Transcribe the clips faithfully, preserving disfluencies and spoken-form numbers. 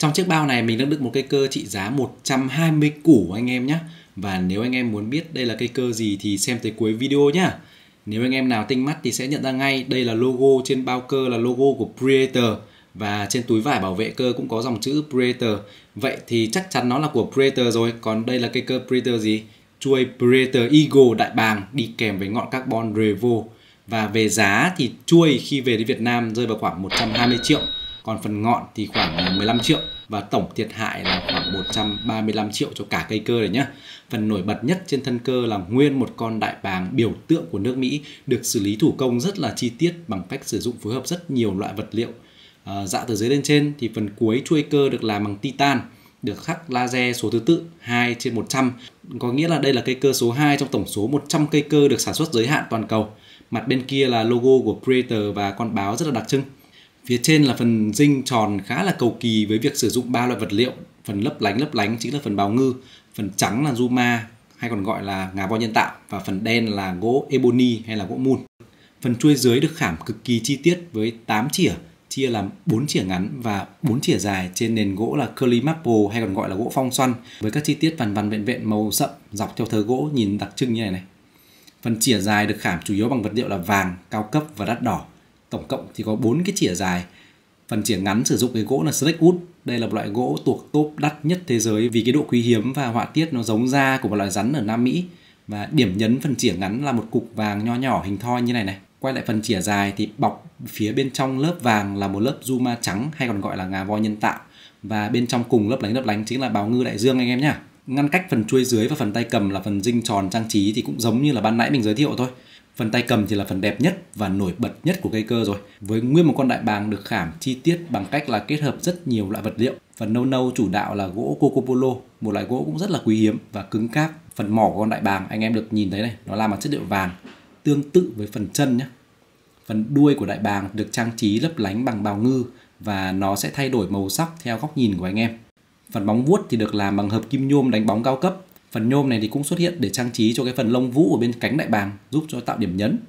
Trong chiếc bao này mình đang đựng một cây cơ trị giá một trăm hai mươi củ anh em nhé. Và nếu anh em muốn biết đây là cây cơ gì thì xem tới cuối video nhá. Nếu anh em nào tinh mắt thì sẽ nhận ra ngay đây là logo trên bao cơ, là logo của Predator. Và trên túi vải bảo vệ cơ cũng có dòng chữ Predator. Vậy thì chắc chắn nó là của Predator rồi. Còn đây là cây cơ Predator gì? Chuôi Predator Eagle đại bàng đi kèm với ngọn carbon Revo. Và về giá thì chuôi khi về đến Việt Nam rơi vào khoảng một trăm hai mươi triệu. Còn phần ngọn thì khoảng mười lăm triệu. Và tổng thiệt hại là khoảng một trăm ba mươi lăm triệu cho cả cây cơ này nhé. Phần nổi bật nhất trên thân cơ là nguyên một con đại bàng biểu tượng của nước Mỹ, được xử lý thủ công rất là chi tiết bằng cách sử dụng phối hợp rất nhiều loại vật liệu. À, dạ từ dưới lên trên thì phần cuối chuôi cơ được làm bằng titan, được khắc laser số thứ tự hai trên một trăm. Có nghĩa là đây là cây cơ số hai trong tổng số một trăm cây cơ được sản xuất giới hạn toàn cầu. Mặt bên kia là logo của Predator và con báo rất là đặc trưng. Phía trên là phần dinh tròn khá là cầu kỳ với việc sử dụng ba loại vật liệu. Phần lấp lánh lấp lánh chính là phần bào ngư, phần trắng là Zuma hay còn gọi là ngà voi nhân tạo, và phần đen là gỗ ebony hay là gỗ mun. Phần chuôi dưới được khảm cực kỳ chi tiết với tám chỉa, chia làm bốn chỉa ngắn và bốn chỉa dài trên nền gỗ là curly maple hay còn gọi là gỗ phong xoăn, với các chi tiết vằn vằn vẹn vẹn màu sậm dọc theo thớ gỗ nhìn đặc trưng như này này. Phần chỉa dài được khảm chủ yếu bằng vật liệu là vàng, cao cấp và đắt đỏ. Tổng cộng thì có bốn cái chỉa dài. Phần chỉa ngắn sử dụng cái gỗ là Snakewood. Đây là một loại gỗ thuộc top đắt nhất thế giới vì cái độ quý hiếm và họa tiết nó giống da của một loài rắn ở Nam Mỹ. Và điểm nhấn phần chỉa ngắn là một cục vàng nho nhỏ hình thoi như này này. Quay lại phần chỉa dài thì bọc phía bên trong lớp vàng là một lớp Zuma trắng hay còn gọi là ngà voi nhân tạo. Và bên trong cùng lấp lánh lấp lánh chính là bào ngư đại dương anh em nhá. Ngăn cách phần chuôi dưới và phần tay cầm là phần dinh tròn trang trí thì cũng giống như là ban nãy mình giới thiệu thôi. Phần tay cầm thì là phần đẹp nhất và nổi bật nhất của cây cơ rồi. Với nguyên một con đại bàng được khảm chi tiết bằng cách là kết hợp rất nhiều loại vật liệu. Phần nâu nâu chủ đạo là gỗ cocopolo, một loại gỗ cũng rất là quý hiếm và cứng cáp. Phần mỏ của con đại bàng anh em được nhìn thấy này, nó làm bằng chất liệu vàng, tương tự với phần chân nhé. Phần đuôi của đại bàng được trang trí lấp lánh bằng bào ngư và nó sẽ thay đổi màu sắc theo góc nhìn của anh em. Phần bóng vuốt thì được làm bằng hợp kim nhôm đánh bóng cao cấp. Phần nhôm này thì cũng xuất hiện để trang trí cho cái phần lông vũ ở bên cánh đại bàng, giúp cho tạo điểm nhấn.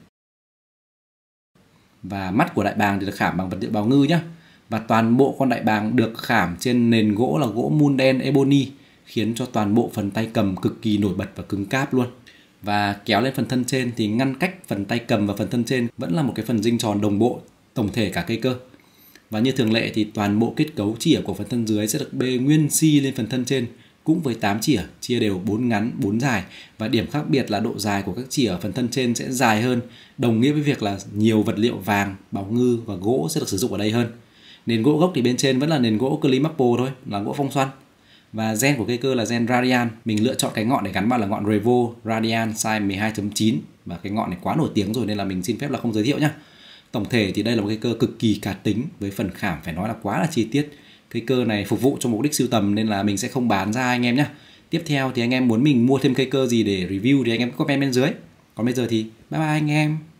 Và mắt của đại bàng thì được khảm bằng vật liệu bào ngư nhé. Và toàn bộ con đại bàng được khảm trên nền gỗ là gỗ mun đen ebony, khiến cho toàn bộ phần tay cầm cực kỳ nổi bật và cứng cáp luôn. Và kéo lên phần thân trên thì ngăn cách phần tay cầm và phần thân trên vẫn là một cái phần dinh tròn đồng bộ tổng thể cả cây cơ. Và như thường lệ thì toàn bộ kết cấu chỉa của phần thân dưới sẽ được bê nguyên si lên phần thân trên, cũng với tám chỉa, chia đều bốn ngắn, bốn dài. Và điểm khác biệt là độ dài của các chỉa ở phần thân trên sẽ dài hơn, đồng nghĩa với việc là nhiều vật liệu vàng, bào ngư và gỗ sẽ được sử dụng ở đây hơn. Nền gỗ gốc thì bên trên vẫn là nền gỗ curly maple thôi, là gỗ phong xoăn. Và gen của cây cơ là gen Radian. Mình lựa chọn cái ngọn để gắn vào là ngọn Revo Radian size mười hai chấm chín. Và cái ngọn này quá nổi tiếng rồi nên là mình xin phép là không giới thiệu nhé. Tổng thể thì đây là một cây cơ cực kỳ cá tính, với phần khảm phải nói là quá là chi tiết. Cây cơ này phục vụ cho mục đích sưu tầm nên là mình sẽ không bán ra anh em nhé. Tiếp theo thì anh em muốn mình mua thêm cây cơ gì để review thì anh em comment bên dưới. Còn bây giờ thì bye bye anh em.